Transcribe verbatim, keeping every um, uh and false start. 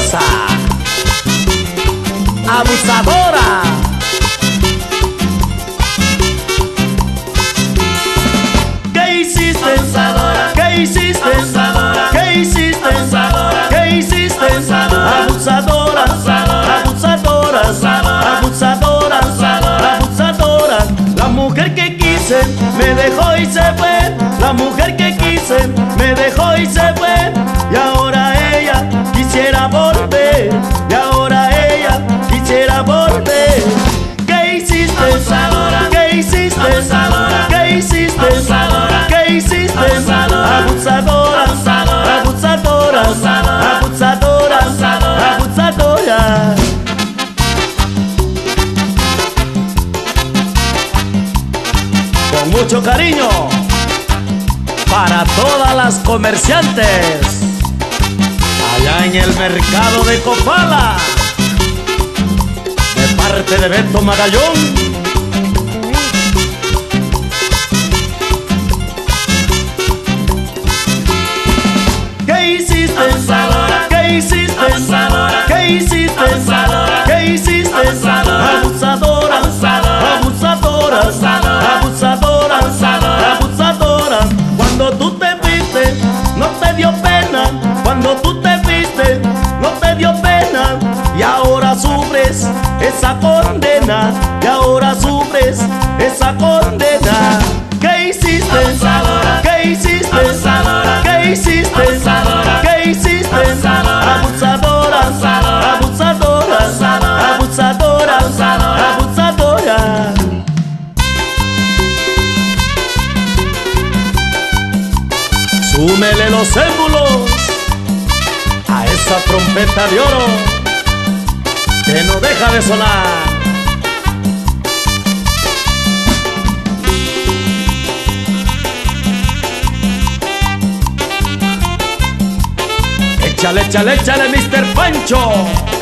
mentirosa, abusadora. ¿Qué hiciste? Abusadora. ¿Qué hiciste? Abusadora. ¿Qué hiciste? Abusadora. ¿Qué hiciste? Abusadora. Abusadora. Abusadora. Abusadora. Abusadora. Abusadora. Abusadora. Abusadora. La mujer que quise me dejó y se fue. La mujer que quise me dejó y se fue. Y ahora ella quisiera volver. Y ahora ella quisiera volver. ¿Qué hiciste? Abusadora. ¿Qué hiciste? Abusadora. ¿Qué hiciste? Abusadora. ¿Qué hiciste? Abusadora. Abusadora. Abusadora. Abusadora. Abusadora. Abusadora. Abusadora. Abusadora. Con mucho cariño para todas las comerciantes allá en el mercado de Copala, de parte de Beto Magallón. ¿Qué hiciste? Abusadora. ¿Qué hiciste? Abusadora. ¿Qué hiciste? Abusadora. ¿Qué hiciste? Abusadora. Abusadora. Abusadora. Abusadora. Abusadora. Abusadora. Abusadora. Abusadora. Cuando tú te fuiste, no te dio pena. Cuando tú te fuiste, no te dio pena. Y ahora sufres esa condena. Y ahora sufres esa condena. ¿Qué hiciste? Abusadora. ¿Qué hiciste? Abusadora. ¿Qué hiciste? Abusadora. ¿Qué hiciste? Abusadora. Abusadora. Abusadora. Abusadora. Abusadora. Abusadora. Abusadora. Abusadora. Súmele los émulos a esa trompeta de oro que no deja de sonar. Échale, échale, échale, mister Pancho.